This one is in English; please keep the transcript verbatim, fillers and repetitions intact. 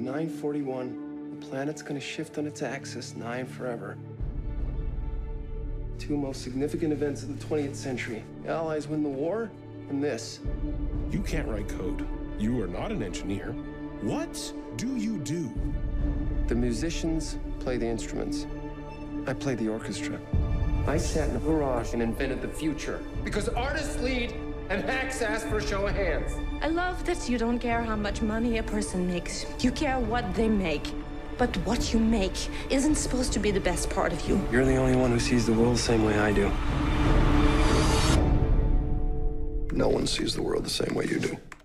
nine forty-one, the planet's gonna shift on its axis, nine forever. Two most significant events of the twentieth century. The Allies win the war, and this. You can't write code. You are not an engineer. What do you do? The musicians play the instruments. I play the orchestra. I sat in a garage and invented the future. Because artists lead, and hacks ask for a show of hands. I love that you don't care how much money a person makes. You care what they make. But what you make isn't supposed to be the best part of you. You're the only one who sees the world the same way I do. No one sees the world the same way you do.